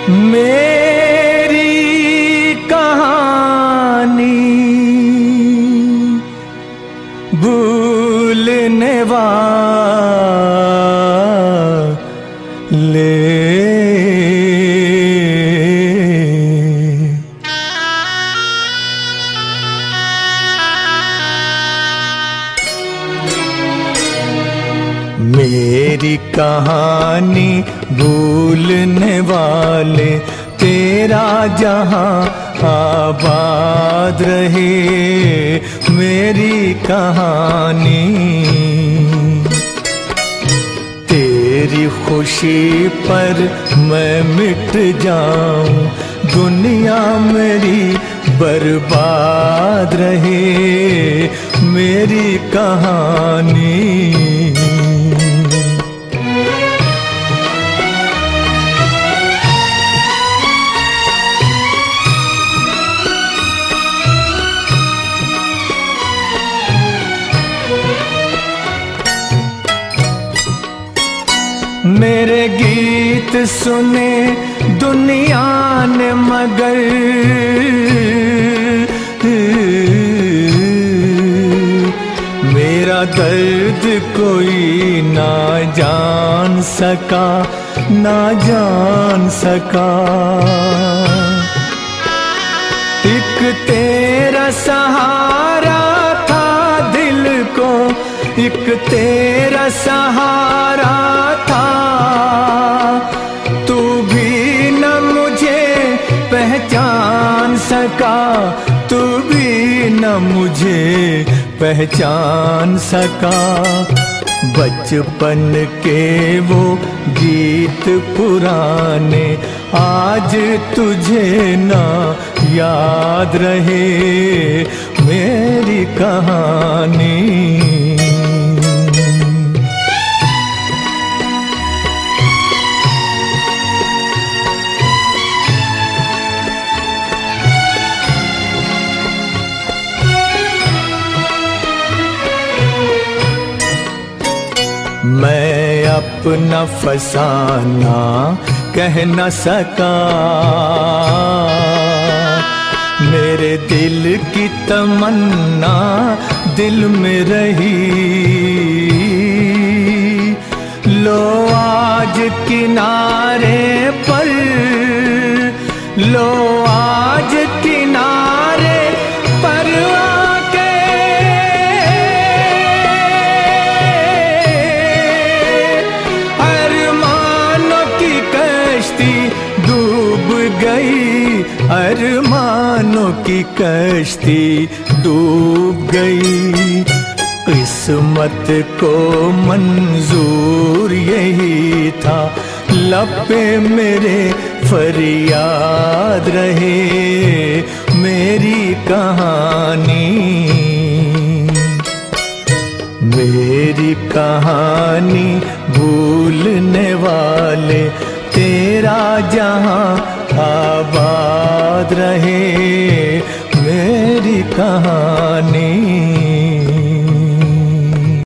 मेरी कहानी भूलने वाले, मेरी कहानी भूलने वाले, तेरा जहां आबाद रहे। मेरी कहानी तेरी खुशी पर मैं मिट जाऊं, दुनिया मेरी बर्बाद रहे। मेरी कहानी मेरे गीत सुने दुनिया ने मगर मेरा दर्द कोई ना जान सका, ना जान सका। एक तेरा सहारा था दिल को, एक तेरा सहारा था, तू भी न मुझे पहचान सका, तू भी न मुझे पहचान सका। बचपन के वो गीत पुराने आज तुझे ना याद रहे। मेरी कहानी मैं अपना फसाना कह न सका, मेरे दिल की तमन्ना दिल में रही। लो आज किनारे पर, लो आज किनारे पर आके अरमानों की कश्ती डूब गई, अरमानों की कश्ती डूब गई। किस्मत को मंजूर यही था, लब पे मेरे फरियाद रहे। मेरी कहानी, मेरी कहानी भूलने वाले, तेरा जहां आबाद रहे। मेरी कहानी